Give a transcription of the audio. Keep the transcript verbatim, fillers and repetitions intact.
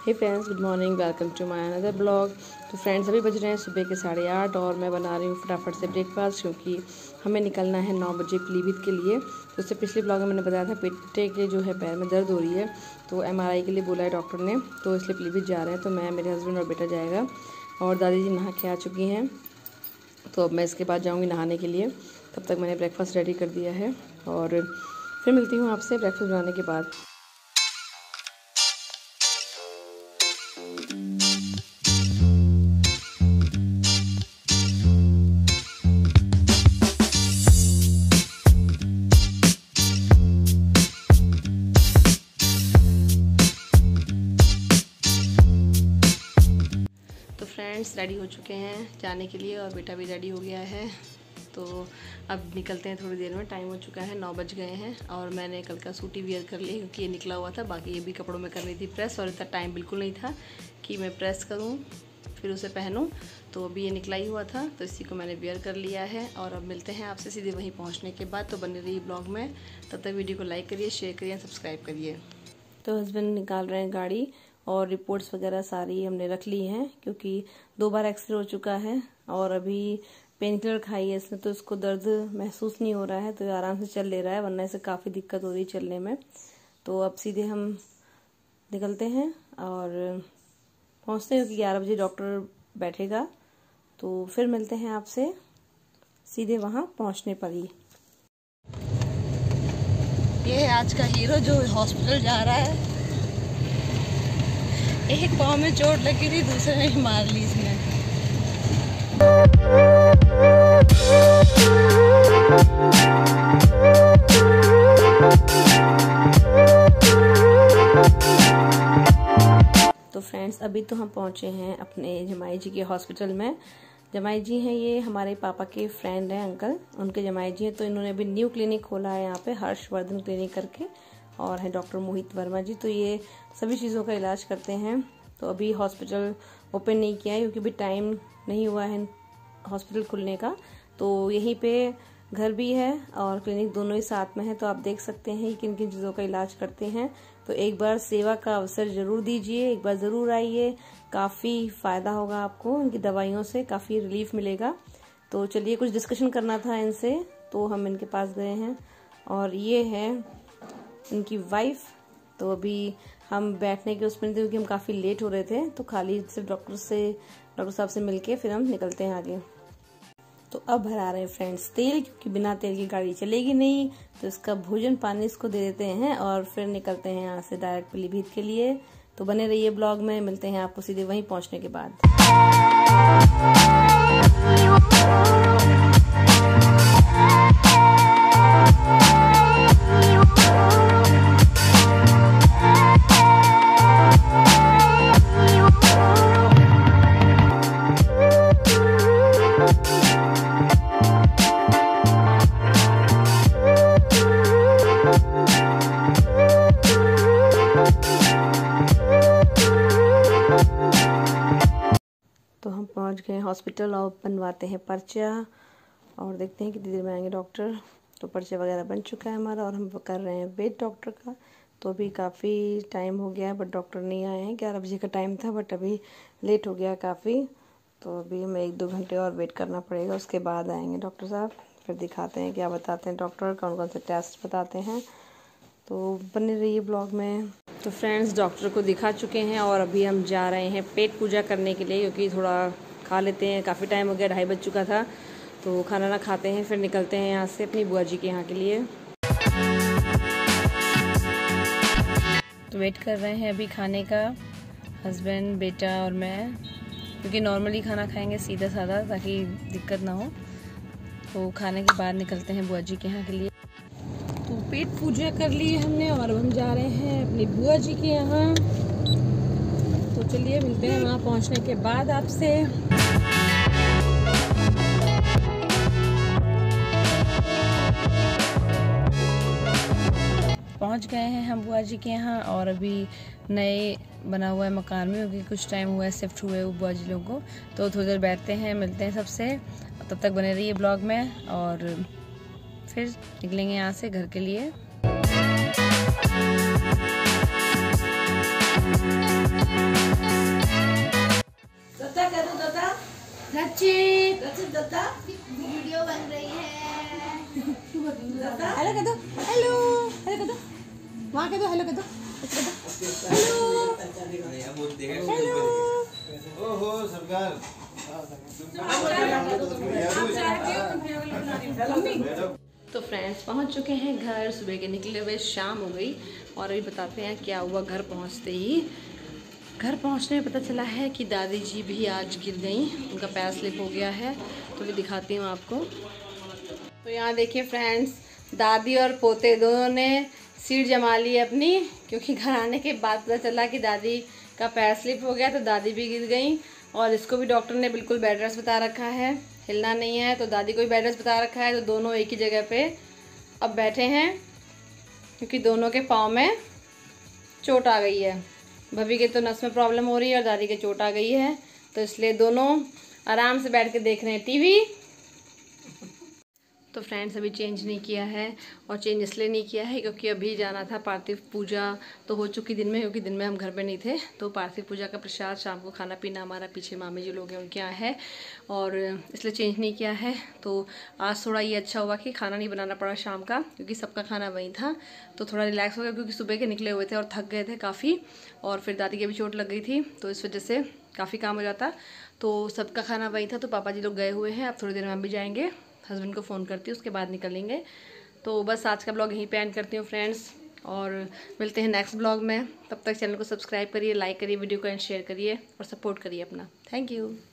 Hey friends, good morning, welcome to my another blog. तो friends, अभी बज रहे हैं सुबह के साढ़े आठ और मैं बना रही हूँ फटाफट से ब्रेकफास्ट, क्योंकि हमें निकलना है नौ बजे पीलीभीत के लिए। तो उससे पिछले ब्लॉग में मैंने बताया था पेटे के जो है पैर में दर्द हो रही है, तो एमआरआई के लिए बोला है डॉक्टर ने, तो इसलिए पीलीभीत जा रहे हैं। तो मैं, मेरे हस्बैंड और बेटा जाएगा और दादी जी नहा के आ चुकी हैं। तो अब मैं इसके बाद जाऊँगी नहाने के लिए। तब तक मैंने ब्रेकफास्ट रेडी कर दिया है और फिर मिलती हूँ आपसे ब्रेकफास्ट बनाने के बाद। तो फ्रेंड्स, रेडी हो चुके हैं जाने के लिए और बेटा भी रेडी हो गया है। तो अब निकलते हैं थोड़ी देर में। टाइम हो चुका है, नौ बज गए हैं और मैंने कल का सूट ही वियर कर लिया, क्योंकि ये निकला हुआ था। बाकी ये भी कपड़ों में कर रही थी प्रेस और इतना टाइम बिल्कुल नहीं था कि मैं प्रेस करूं फिर उसे पहनूं। तो अभी ये निकला ही हुआ था, तो इसी को मैंने वियर कर लिया है। और अब मिलते हैं आपसे सीधे वहीं पहुँचने के बाद। तो बने रहिए ब्लॉग में, तब तक वीडियो को लाइक करिए, शेयर करिए, सब्सक्राइब करिए। तो हस्बैंड निकाल रहे हैं गाड़ी और रिपोर्ट्स वगैरह सारी हमने रख ली हैं, क्योंकि दो बार एक्सरे हो चुका है और अभी पेन किलर खाई है इसने, तो इसको दर्द महसूस नहीं हो रहा है, तो आराम से चल ले रहा है, वरना इसे काफ़ी दिक्कत हो रही है चलने में। तो अब सीधे हम निकलते हैं और पहुंचते हैं, क्योंकि ग्यारह बजे डॉक्टर बैठेगा। तो फिर मिलते हैं आपसे सीधे वहां पहुंचने पर ही। ये है आज का हीरो जो हॉस्पिटल जा रहा है। एक पाँव में चोट लगी थी, दूसरे में मार ली इसने। तो फ्रेंड्स, अभी तो हम पहुंचे हैं अपने जमाई जी के हॉस्पिटल में। जमाई जी हैं, ये हमारे पापा के फ्रेंड हैं, अंकल, उनके जमाई जी हैं। तो इन्होंने अभी न्यू क्लिनिक खोला है यहाँ पे, हर्षवर्धन क्लिनिक करके, और है डॉक्टर मोहित वर्मा जी। तो ये सभी चीज़ों का इलाज करते हैं। तो अभी हॉस्पिटल ओपन नहीं किया है, क्योंकि अभी टाइम नहीं हुआ है हॉस्पिटल खुलने का। तो यहीं पे घर भी है और क्लिनिक दोनों ही साथ में है। तो आप देख सकते हैं किन किन चीज़ों का इलाज करते हैं। तो एक बार सेवा का अवसर जरूर दीजिए, एक बार ज़रूर आइए, काफ़ी फ़ायदा होगा आपको। इनकी दवाइयों से काफ़ी रिलीफ मिलेगा। तो चलिए, कुछ डिस्कशन करना था इनसे, तो हम इनके पास गए हैं। और ये है इनकी वाइफ। तो अभी हम बैठने के उसमें थे, क्योंकि हम काफ़ी लेट हो रहे थे। तो खाली सिर्फ डॉक्टर से डॉक्टर साहब से मिलके फिर हम निकलते हैं आगे। तो अब भरा रहे हैं फ्रेंड्स तेल, क्योंकि बिना तेल की गाड़ी चलेगी नहीं। तो इसका भोजन पानी इसको दे देते हैं और फिर निकलते हैं यहाँ से डायरेक्ट पीलीभीत के लिए। तो बने रहिए ब्लॉग में, मिलते हैं आपको सीधे वहीं पहुँचने के बाद। तो हम पहुंच गए हॉस्पिटल और बनवाते हैं पर्चा और देखते हैं कितनी देर में आएंगे डॉक्टर। तो पर्चा वगैरह बन चुका है हमारा और हम कर रहे हैं वेट डॉक्टर का। तो अभी काफ़ी टाइम हो गया है, बट डॉक्टर नहीं आए हैं। ग्यारह बजे का टाइम था, बट अभी लेट हो गया काफ़ी। तो अभी हमें एक दो घंटे और वेट करना पड़ेगा, उसके बाद आएंगे डॉक्टर साहब। फिर दिखाते हैं क्या बताते हैं डॉक्टर, कौन कौन से टेस्ट बताते हैं। तो बने रहिए ब्लॉग में। तो फ्रेंड्स, डॉक्टर को दिखा चुके हैं और अभी हम जा रहे हैं पेट पूजा करने के लिए, क्योंकि थोड़ा खा लेते हैं, काफ़ी टाइम हो गया, ढाई बज चुका था। तो खाना ना खाते हैं, फिर निकलते हैं यहाँ से अपनी बुआ जी के यहाँ के लिए। तो वेट कर रहे हैं अभी खाने का, हस्बैंड, बेटा और मैं, क्योंकि नॉर्मली खाना खाएंगे सीधा साधा, ताकि दिक्कत ना हो। तो खाने के बाद निकलते हैं बुआ जी के यहाँ के लिए। तो पेट पूजा कर ली है हमने और अब हम जा रहे हैं अपनी बुआ जी के यहाँ। तो चलिए, मिलते हैं वहाँ पहुँचने के बाद आपसे। पहुँच गए हैं हम बुआ जी के यहाँ और अभी नए बना हुआ है मकान में, क्योंकि कुछ टाइम हुआ है शिफ्ट हुए वो बुआ जी लोगों को। तो थोड़ी देर बैठते हैं, मिलते हैं सबसे। तब तक बने रहिए ब्लॉग में और फिर निकलेंगे यहाँ से घर के लिए। Thank you. हेलो कर दो, हेलो हेलो कर दो, वहाँ कर दो, हेलो कर दो, हेलो हेलो। ओहो सरकार। तो फ्रेंड्स पहुंच चुके हैं घर, सुबह के निकले हुए शाम हो गई और अभी बताते हैं क्या हुआ। घर पहुंचते ही घर पहुंचने में पता चला है कि दादी जी भी आज गिर गई, उनका पैर स्लिप हो गया है। तो मैं दिखाती हूँ आपको। तो यहाँ देखिए फ्रेंड्स, दादी और पोते दोनों ने सीट जमा ली अपनी, क्योंकि घर आने के बाद पता चला कि दादी का पैर स्लिप हो गया, तो दादी भी गिर गई। और इसको भी डॉक्टर ने बिल्कुल बेड रेस्ट बता रखा है, हिलना नहीं है। तो दादी को भी बेड रेस्ट बता रखा है। तो दोनों एक ही जगह पे अब बैठे हैं, क्योंकि दोनों के पाँव में चोट आ गई है। भाभी के तो नस में प्रॉब्लम हो रही है और दादी के चोट आ गई है, तो इसलिए दोनों आराम से बैठ के देख रहे हैं टीवी। तो फ्रेंड्स अभी चेंज नहीं किया है, और चेंज इसलिए नहीं किया है क्योंकि अभी जाना था पार्थिव पूजा, तो हो चुकी दिन में, क्योंकि दिन में हम घर पे नहीं थे। तो पार्थिव पूजा का प्रसाद, शाम को खाना पीना हमारा पीछे मामी जी लोग हैं उनके यहाँ है, और इसलिए चेंज नहीं किया है। तो आज थोड़ा ये अच्छा हुआ कि खाना नहीं बनाना पड़ा शाम का, क्योंकि सबका खाना वहीं था। तो थोड़ा रिलैक्स हो गया, क्योंकि सुबह के निकले हुए थे और थक गए थे काफ़ी, और फिर दादी की भी चोट लग गई थी, तो इस वजह से काफ़ी काम हो जाता। तो सबका खाना वहीं था। तो पापा जी लोग गए हुए हैं, अब थोड़ी देर में हम भी जाएंगे। हस्बैंड को फ़ोन करती हूँ, उसके बाद निकलेंगे। तो बस आज का ब्लॉग यहीं पे एंड करती हूँ फ्रेंड्स, और मिलते हैं नेक्स्ट ब्लॉग में। तब तक चैनल को सब्सक्राइब करिए, लाइक करिए, वीडियो को एंड शेयर करिए और सपोर्ट करिए अपना। Thank you.